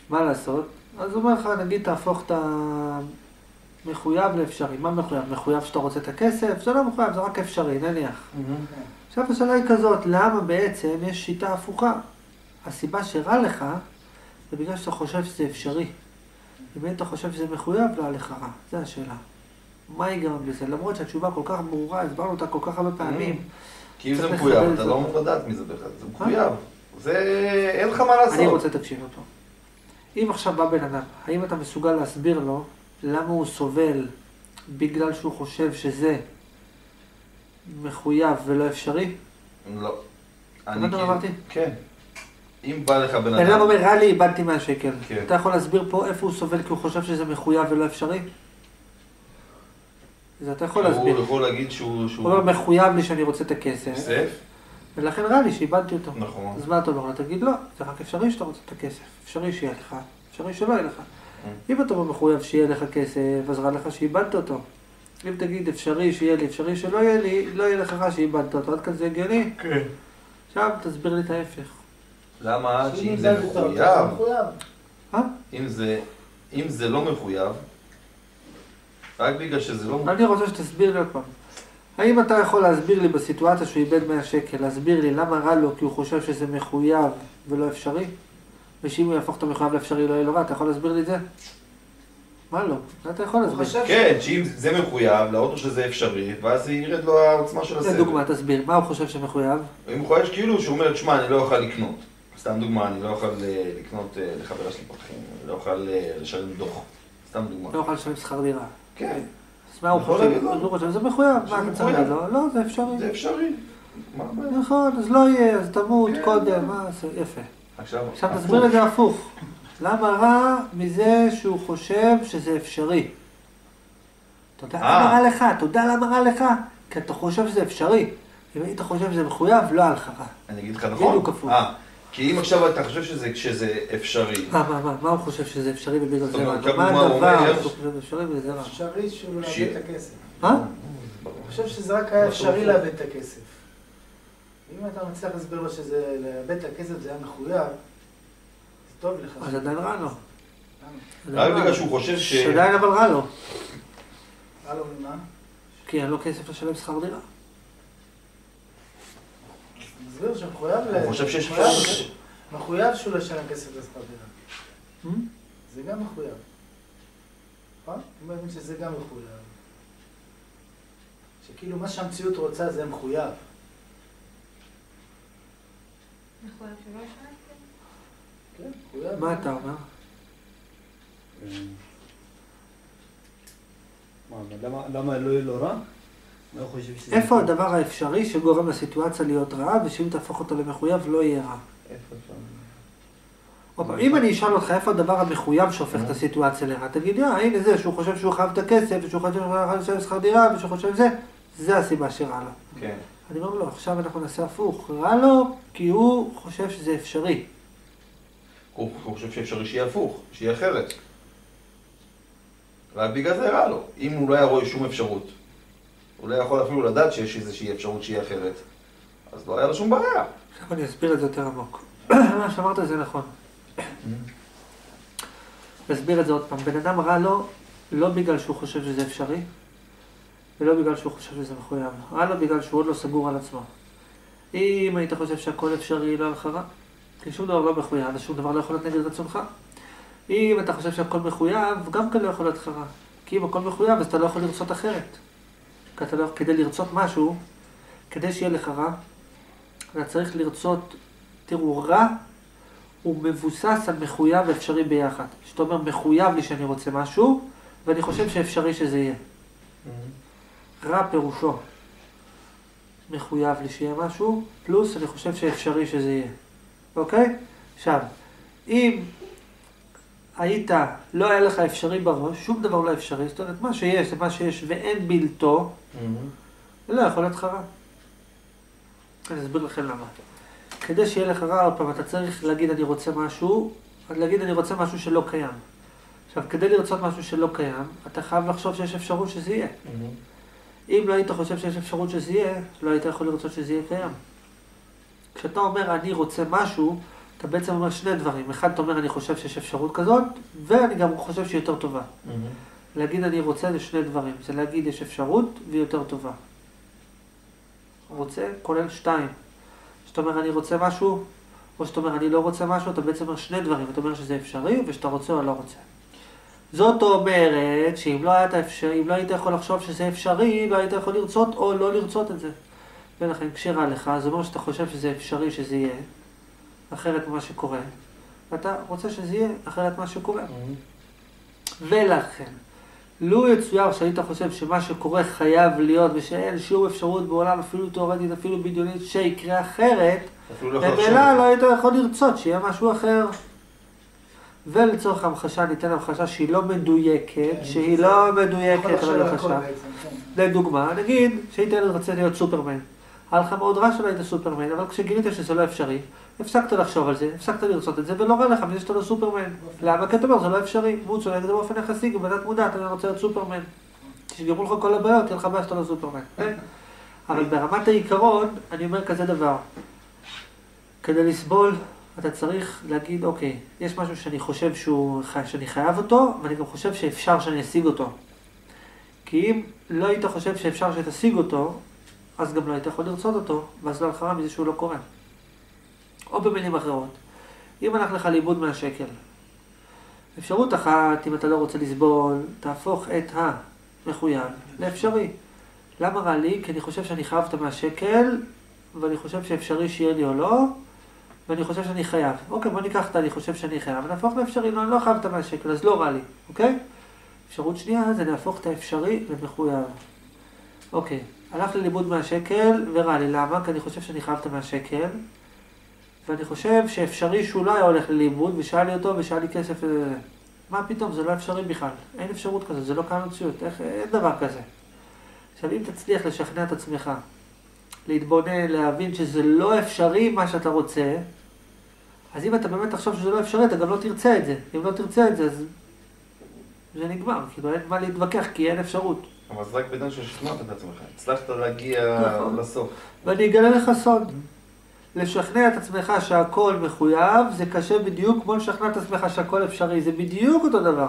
מה לעשות? אז הוא אומר לך, נגיד, תהפוך את המחויב לאפשרי. מה מחויב? מחויב שאתה רוצה את הכסף? זה לא מחויב, זה רק אפשרי, נניח. עכשיו השאלה היא כזאת, למה בעצם יש שיטה הפוכה? הסיבה שרע לך, זה בגלל שאתה חושב שזה אפשרי. אם אתה חושב שזה מחויב, לא עליך רע. זו השאלה. מה יגרם בזה? למרות שהתשובה כל כך ברורה, הסברנו אותה כל כך הרבה פעמים. כי אם זה מחויב, אתה לא אמור לדעת מזה בכלל, זה מחויב. זה... אין לך מה לעשות. אני רוצה תקשיב אותו. אם עכשיו בא בן אדם, האם אתה מסוגל להסביר לו למה הוא סובל בגלל שהוא חושב שזה מחויב ולא אפשרי? לא. אני כאילו... אמרתי? כן. אם בא לך בן אדם... אדם אומר, רע לי, איבדתי 100 שקל. כן. אתה יכול להסביר פה איפה הוא סובל כי הוא חושב שזה מחויב ולא אפשרי? זה אתה יכול להסביר. הוא יכול להגיד שהוא... הוא אומר, מחויב לי שאני רוצה את הכסף. כסף? ולכן רע לי שאיבדתי אותו. נכון. אז מה אתה אומר? אתה תגיד, לא, זה רק אפשרי שאתה רוצה את הכסף. אפשרי שיהיה לך, אפשרי שלא יהיה לך. אם אתה מחויב שיהיה לך כסף, אז רע לך שאיבדת אותו. אם תגיד אפשרי שיהיה לי, אפשרי שלא יהיה לי, לא יהיה לך רע שאיבדת אותו. עד כאן זה הגיוני? כן. עכשיו תסביר לי את ההפך. למה? שאם זה מחויב, אם זה לא מחויב, רק בגלל שזה לא מחויב. אני רוצה שתסביר לי עוד פעם. האם אתה יכול להסביר לי בסיטואציה שהוא איבד 100 שקל, להסביר לי למה רע לו כי הוא חושב שזה מחויב ולא אפשרי? ושאם הוא יהפוך את המחויב לאפשרי לא יהיה לו רע, אתה יכול להסביר לי את זה? מה לא? אתה יכול להסביר. כן, שאם זה מחויב, לאוטו שזה אפשרי, ואז ירד לו העוצמה של הסבל. זה דוגמה, תסביר. מה הוא חושב שמחויב? אם הוא חושב כאילו שהוא אומר, תשמע, אני לא אוכל לקנות. סתם דוגמה, אני לא אוכל לקנות לחברה שלי פרחים, אני לא אוכל לשלם דוח. סתם דוגמה. לא אוכל לשלם שכר דירה. כן. אז מה הוא חושב? זה מחויב. מה אתה צריך? לא, זה אפשרי. זה אפשרי. נכון, אז לא יהיה, אז תמות קודם, מה זה? יפה. עכשיו תסביר את זה הפוך. למה רע מזה שהוא חושב שזה אפשרי? אתה יודע למה רע לך? אתה יודע למה רע לך? כי אתה חושב שזה אפשרי. אם היית חושב שזה מחויב, לא היה לך רע. אני אגיד לך נכון? כי אם עכשיו אתה חושב שזה אפשרי... מה הוא חושב שזה אפשרי ובגלל זה רע? מה הדבר שהוא חושב אפשרי ובגלל זה רע? אפשרי שהוא לאבד את הכסף. מה? אני חושב שזה רק היה אפשרי לאבד את הכסף. אם אתה מצליח להסביר לו שזה לאבד את הכסף זה היה מחויב, זה טוב לך. אז עדיין רע לו. רק בגלל שהוא חושב ש... עדיין אבל רע לו. רע לו ממה? כי אין לו כסף לשלם שכר דירה. מסביר שמחויב הוא חושב שיש... מחויב שהוא לשלם כסף לשכר דירה. זה גם מחויב. נכון? אני מבין שזה גם מחויב. שכאילו מה שהמציאות רוצה זה מחויב. מחויב שלא ישלם? כן, מחויב. מה אתה אומר? למה לא יהיה לו רע? איפה הדבר האפשרי שגורם לסיטואציה להיות רעה, ושאם תהפוך אותו למחויב לא יהיה רע? אם אני אשאל אותך איפה הדבר המחויב שהופך את הסיטואציה לרע, תגיד, הנה זה שהוא חושב שהוא חייב את הכסף, ושהוא חושב שהוא חייב לשלם שכר דירה, ושהוא חושב זה הסיבה שרע לו. כן. אני אומר לו, עכשיו אנחנו נעשה הפוך. רע לו כי הוא חושב שזה אפשרי. הוא חושב שאפשרי שיהיה הפוך, שיהיה אחרת. רק בגלל זה רע לו. אם הוא לא היה רואה שום אפשרות, הוא לא יכול אפילו לדעת שיש איזושהי אפשרות שיהיה אחרת, אז לא היה לו שום בעיה. עכשיו אני אסביר את זה יותר עמוק. מה שאמרת זה נכון. אסביר את זה עוד פעם. בן אדם רע לו לא בגלל שהוא חושב שזה אפשרי, ולא בגלל שהוא חושב שזה מחויב. רע לו בגלל שהוא עוד לא סגור על עצמו. אם היית חושב שהכל אפשרי, לא הלך רע. כי שום דבר לא מחויב, אז שום דבר לא יכול להיות נגד רצונך. אם אתה חושב שהכל מחויב, גם כאן לא יכול להיות לך רע. כי אם הכל מחויב, אז אתה לא יכול לרצות אחרת. כדי לרצות משהו, כדי שיהיה לך רע, אתה צריך לרצות, תראו, רע הוא מבוסס על מחויב ואפשרי ביחד. שאתה אומר, מחויב לי שאני רוצה משהו, ואני חושב שאפשרי שזה יהיה. רע פירושו. מחויב לי שיהיה משהו, פלוס אני חושב שאפשרי שזה יהיה. אוקיי? עכשיו, אם היית, לא היה לך אפשרי בראש, שום דבר לא אפשרי, זאת אומרת, מה שיש זה מה שיש ואין בלתו, זה לא יכול להיות לך רע. אני אסביר לכם למה. כדי שיהיה לך רע, עוד פעם, אתה צריך להגיד אני רוצה משהו, להגיד אני רוצה משהו שלא קיים. עכשיו, כדי לרצות משהו שלא קיים, אתה חייב לחשוב שיש אפשרות שזה יהיה. אם לא היית חושב שיש אפשרות שזה יהיה, לא היית יכול לרצות שזה יהיה קיים. כשאתה אומר אני רוצה משהו, אתה בעצם אומר שני דברים. אחד, אתה אומר, אני חושב שיש אפשרות כזאת, ואני גם חושב שהיא יותר טובה. להגיד אני רוצה זה שני דברים. זה להגיד יש אפשרות והיא יותר טובה. רוצה כולל שתיים. שאתה אומר אני רוצה משהו, או שאתה אומר אני לא רוצה משהו, אתה בעצם אומר שני דברים. אתה אומר שזה אפשרי ושאתה רוצה או לא רוצה. זאת אומרת שאם לא היית יכול לחשוב שזה אפשרי, לא היית יכול לרצות או לא לרצות את זה. ולכן כשרע לך, זה אומר שאתה חושב שזה אפשרי שזה יהיה, אחרת ממה שקורה. ואתה רוצה שזה יהיה אחרת מה שקורה. ולכן, לו יצויר שהיית חושב שמה שקורה חייב להיות ושאין שום אפשרות בעולם, אפילו תיאורטית, אפילו בדיונית, שיקרה אחרת, במילא לא היית יכול לרצות שיהיה משהו אחר. ולצורך המחשה ניתן המחשה שהיא לא מדויקת, שהיא לא מדויקת אבל המחשה. לדוגמה, נגיד שהיית ילד רצה להיות סופרמן. היה לך מאוד רע שלא היית סופרמן, אבל כשגילית שזה לא אפשרי, הפסקת לחשוב על זה, הפסקת לרצות את זה, ולא רע לך מזה שאתה לא סופרמן. למה? כי אתה אומר, זה לא אפשרי. והוא צולק את זה באופן יחסי, בדת מודעת, אני רוצה להיות סופרמן. כשגמרו לך כל הבעיות, תהיה לך בעיה שאתה לא סופרמן. אבל ברמת העיקרון, אני אומר כזה דבר. כדי לסבול, אתה צריך להגיד, אוקיי, יש משהו שאני חושב שאני חייב אותו, ואני גם חושב שאפשר שאני אשיג אותו. כי אם לא היית חושב שאפשר שתשיג אותו, אז גם לא היית יכול לרצות אותו, ואז לא הלך רע מזה שהוא לא קורה. או במילים אחרות, אם הלך לך לאיבוד מהשקל, אפשרות אחת, אם אתה לא רוצה לסבול, תהפוך את המחויב לאפשרי. למה רע לי? כי אני חושב שאני חייב את מהשקל, ואני חושב שאפשרי שיהיה לי או לא, ואני חושב שאני חייב. אוקיי, בוא ניקח את אני חושב שאני חייב, ונהפוך לאפשרי, לא, אני לא חייב את מהשקל, אז לא רע לי, אוקיי? אפשרות שנייה זה להפוך את האפשרי למחויב. אוקיי, הלך לי לאיבוד מהשקל ורע לי. למה? כי אני חושב שאני חייב את מהשקל, ואני חושב שאפשרי שאולי היה הולך לי לאיבוד, ושאל לי אותו ושאל לי כסף. מה פתאום? זה לא אפשרי בכלל. אין אפשרות כזאת, זה לא קיים מציאות. אין דבר כזה. עכשיו, אם תצליח לשכנע את עצמך, להתבונן, להבין שזה לא אפשרי מה שאתה רוצה, אז אם אתה באמת תחשוב שזה לא אפשרי, אתה גם לא תרצה את זה. אם לא תרצה את זה, אז זה נגמר. כאילו אין מה להתווכח, כי אין אפשרות. אבל זה רק בדן ששכנעת את עצמך. הצלחת להגיע לסוף. ואני אגלה לך סוד. לשכנע את עצמך שהכל מחויב, זה קשה בדיוק כמו לשכנע את עצמך שהכל אפשרי. זה בדיוק אותו דבר.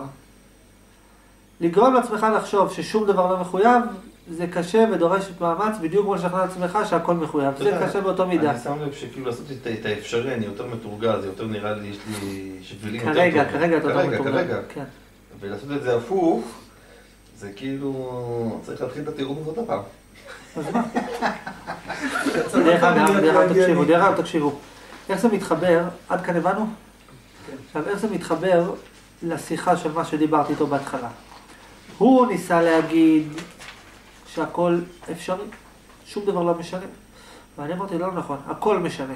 לגרום לעצמך לחשוב ששום דבר לא מחויב, זה קשה ודורש את מאמץ, בדיוק כמו לשכנע את עצמך שהכל מחויב. זה קשה באותו מידה. אני שם לב שכאילו לעשות את האפשרי, אני יותר מתורגל, זה יותר נראה לי, יש לי שבילים יותר טובים. כרגע אתה יותר מתורגל. כרגע. ולעשות את זה הפוך, זה כאילו, צריך להתחיל את התיאור הזאת הפעם. אז מה? דרך אגב, תקשיבו. איך זה מתחבר, עד כאן הבנו? עכשיו, איך זה מתחבר לשיחה של מה שדיברתי איתו בהתחלה? הוא ניסה להגיד שהכל אפשרי, שום דבר לא משנה. ואני אמרתי, לא נכון, הכל משנה.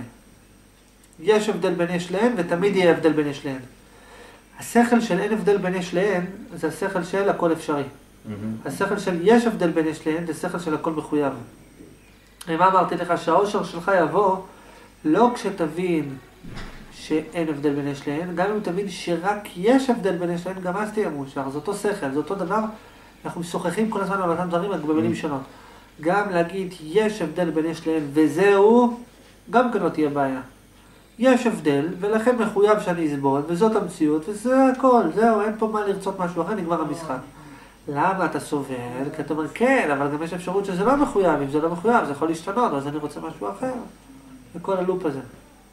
יש הבדל בין יש להן, ותמיד יהיה הבדל בין יש להן. השכל של אין הבדל בין יש להן, זה השכל של הכל אפשרי. השכל של יש הבדל בין יש להן, זה שכל של הכל מחויב. מה אמרתי לך? שהאושר שלך יבוא לא כשתבין שאין הבדל בין יש להן, גם אם תבין שרק יש הבדל בין יש להן, גם אז תהיה מאושר. זה אותו שכל, זה אותו דבר. אנחנו משוחחים כל הזמן על אותם דברים, רק במילים שונות. גם להגיד יש הבדל בין יש להן וזהו, גם כן לא תהיה בעיה. יש הבדל, ולכן מחויב שאני אסבול, וזאת המציאות, וזה הכל, זהו, אין פה מה לרצות משהו אחר, נגמר המשחק. למה אתה סובל? כי אתה אומר, כן, אבל גם יש אפשרות שזה לא מחויב, אם זה לא מחויב, זה יכול להשתנות, אז אני רוצה משהו אחר. וכל הלופ הזה.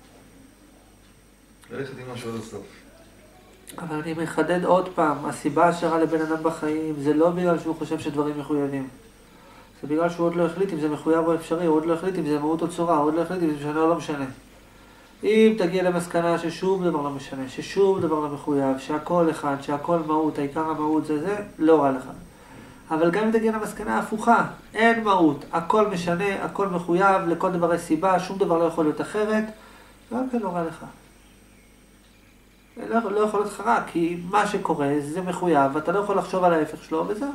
ללכת עם משהו עד הסוף. אבל אני מחדד עוד פעם, הסיבה שרע לבן אדם בחיים, זה לא בגלל שהוא חושב שדברים מחויבים. זה בגלל שהוא עוד לא החליט אם זה מחויב או אפשרי, הוא עוד לא החליט אם זה מהות או צורה, הוא עוד לא החליט אם זה משנה או לא משנה. אם תגיע למסקנה ששום דבר לא משנה, ששום דבר לא מחויב, שהכל אחד, שהכל מהות, העיקר המהות זה, לא רע לך. אבל גם אם תגיע למסקנה הפוכה, אין מהות, הכל משנה, הכל מחויב, לכל דבר יש סיבה, שום דבר לא יכול להיות אחרת, גם כן לא רע לך. לא יכול להיות לך רע, כי מה שקורה זה מחויב, ואתה לא יכול לחשוב על ההפך שלו, וזהו.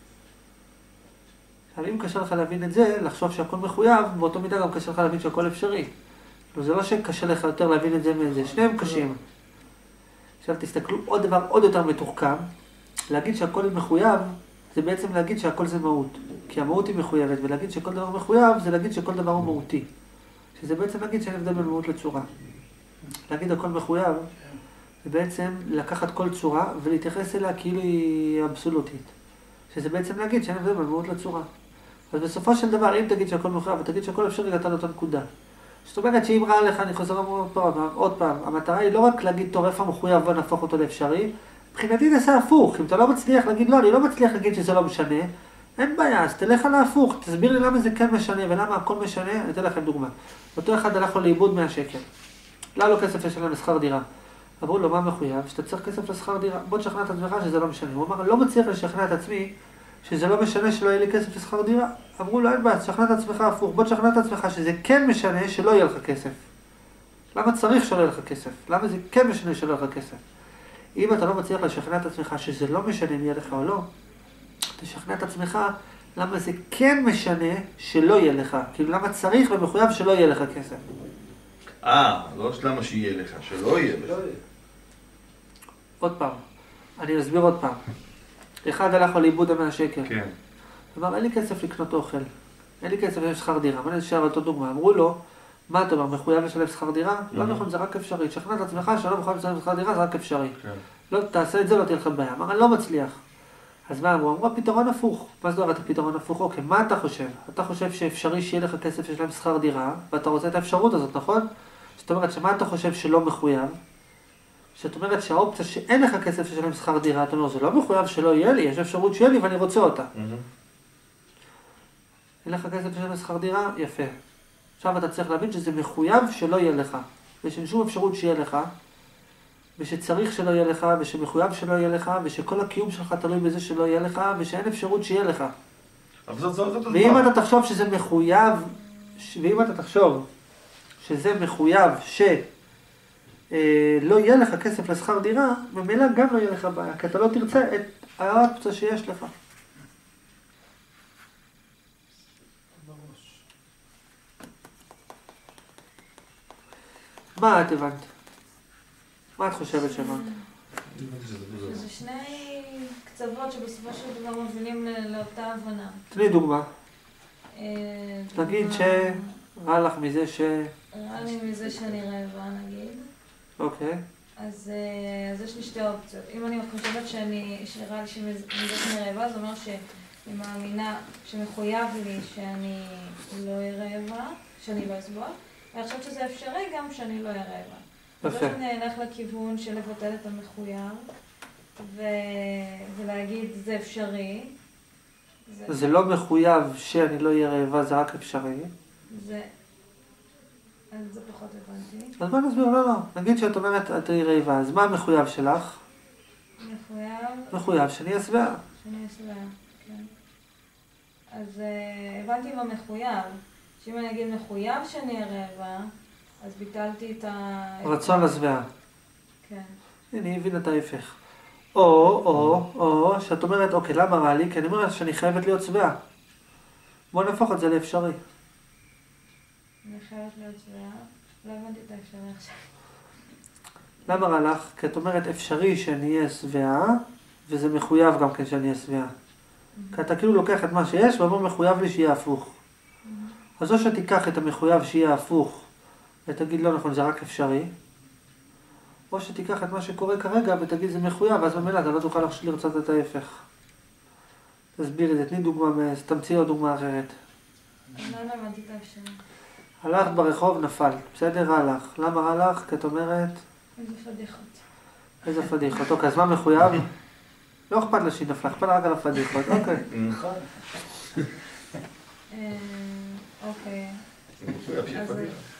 אבל אם קשה לך להבין את זה, לחשוב שהכל מחויב, באותו מידה גם קשה לך להבין שהכל אפשרי. זה לא שקשה לך יותר להבין את זה מזה, שניהם קשים. עכשיו תסתכלו עוד דבר עוד יותר מתוחכם, להגיד שהכל מחויב, זה בעצם להגיד שהכל זה מהות. כי המהות היא מחויבת, ולהגיד שכל דבר מחויב, זה להגיד שכל דבר הוא מהותי. שזה בעצם להגיד שאין הבדל בין מהות לצורה. להגיד הכל מחויב, זה בעצם לקחת כל צורה ולהתייחס אליה כאילו היא אבסולוטית. שזה בעצם להגיד שאין הבדל בין מהות לצורה. אז בסופו של דבר, אם תגיד שהכל מחויב ותגיד שהכל אפשרי, אתה לאותה נקודה. זאת אומרת שאם ראה לך, אני חוזר עוד פעם, המטרה היא לא רק להגיד טוב איפה מחויב ונהפוך אותו לאפשרי, מבחינתי נעשה הפוך. אם אתה לא מצליח להגיד לא, אני לא מצליח להגיד שזה לא משנה, אין בעיה, אז תלך על ההפוך, תסביר לי למה זה כן משנה ולמה הכל משנה, אני אתן לכם דוגמה. אותו אחד הלך לו לאיבוד 100 שקל. לא לו כסף לשלם לשכר דירה. אמרו לו, מה מחויב? שאתה צריך כסף לשכר דירה. בוא תשכנע את עצמך שזה לא משנה. הוא אמר, לא מצליח לשכנע את עצמי שזה לא משנה שלא יהיה לי כסף לשכר דירה. אמרו לו, אין בעיה, תשכנע את עצמך הפוך. בוא תשכנע את עצמך שזה כן משנה שלא יהיה לך כסף. למה צריך שלא יהיה לך כסף? למה זה כן משנה שלא יהיה לך כסף? אם אתה לא מצליח לשכנע את עצמך שזה לא משנה אם יהיה לך או לא, תשכנע את עצמך למה זה כן משנה שלא יהיה לך. כאילו למה צריך ומחויב שלא יהיה לך כסף. לא למה שיהיה לך, שלא יהיה לך. עוד פעם, אני אסביר עוד פעם. אחד הלך לו לאיבוד 100 שקל. כן. אמר, אין לי כסף לקנות אוכל. אין לי כסף לשכר דירה. מה נשאר אותו דוגמה? אמרו לו, מה אתה אומר, מחויב לשלם שכר דירה? לא נכון, זה רק אפשרי. תשכנע את עצמך שלא מחויב לשלם שכר דירה, זה רק אפשרי. לא, תעשה את זה, לא תהיה לך בעיה. אמר, אני לא מצליח. אז מה אמרו? אמרו, הפתרון הפוך. מה זאת אומרת הפתרון הפוך? אוקיי, מה אתה חושב? אתה חושב שאפשרי שיהיה לך כסף לשלם שכר דירה, ואתה רוצה את האפשרות הזאת, נכון? זאת אומרת, שמה אתה חושב שלא מחויב? זאת אומרת שהאופציה שאין לך כסף לשלם שכר דירה, אתה אומר, זה לא מחויב שלא יהיה לי, יש אפשרות שיהיה לי ואני רוצה אותה. אין לך כסף לשלם שכר דירה? יפה. עכשיו אתה צריך להבין שזה מחויב שלא יהיה לך. ושאין שום אפשרות שיהיה לך, ושצריך שלא יהיה לך, ושמחויב שלא יהיה לך, ושכל הקיום שלך תלוי בזה שלא יהיה לך, ושאין אפשרות שיהיה לך. ואם אתה תחשוב שזה מחויב, ואם אתה תחשוב שזה מחויב לא יהיה לך כסף לשכר דירה, ממילא גם לא יהיה לך בעיה, כי אתה לא תרצה את האופציה שיש לך. מה את הבנת? מה את חושבת שהבנת? שזה שני קצוות שבסופו של דבר מובילים לאותה הבנה. תני דוגמה. נגיד שרע לך מזה רע לי מזה שאני רעבה, נגיד. אוקיי. אז יש לי שתי אופציות. אם אני חושבת שרע לי מזה שאני רעבה, זה אומר שאני מאמינה שמחויב לי שאני לא אהיה רעבה, שאני לא אסבול, ואני חושבת שזה אפשרי גם שאני לא אהיה רעבה. אז אני אלך לכיוון של לבטל את המחויב, ולהגיד זה אפשרי. זה לא מחויב שאני לא אהיה רעבה, זה רק אפשרי. אז זה פחות הבנתי. אז בוא נסביר, לא. נגיד שאת אומרת, את תהיי רעבה, אז מה המחויב שלך? מחויב שאני אסבע. שאני אסבע, כן. אז הבנתי עם המחויב, שאם אני אגיד מחויב שאני אהיה רעבה, אז ביטלתי את רצון לסבע. כן. אני מבין את ההפך. או שאת אומרת, אוקיי, למה רע לי? כי אני אומרת שאני חייבת להיות שבעה. בוא נהפוך את זה לאפשרי. אני חייבת להיות שבעה. לא הבנתי את האפשרי עכשיו. למה רע לך? כי את אומרת אפשרי שאני אהיה שבעה, וזה מחויב גם כן שאני אהיה שבעה. כי אתה כאילו לוקח את מה שיש, ואומר מחויב לי שיהיה הפוך. אז או שתיקח את המחויב שיהיה הפוך, ותגיד לא נכון, זה רק אפשרי, או שתיקח את מה שקורה כרגע ותגיד זה מחויב, אז במילא אתה לא תוכל לרצות את ההפך. תסביר את זה, תני דוגמה, תמציאי עוד דוגמה אחרת. לא הבנתי את האפשרי. הלכת ברחוב, נפל, בסדר? רע לך. למה רע לך? כי את אומרת... איזה פדיחות. איזה פדיחות. אוקיי, אז מה מחויב? לא אכפת לה שהיא נפלה, אכפת לה רק על הפדיחות. אוקיי. נכון. אוקיי. זה מחויב שיהיה פדיחה.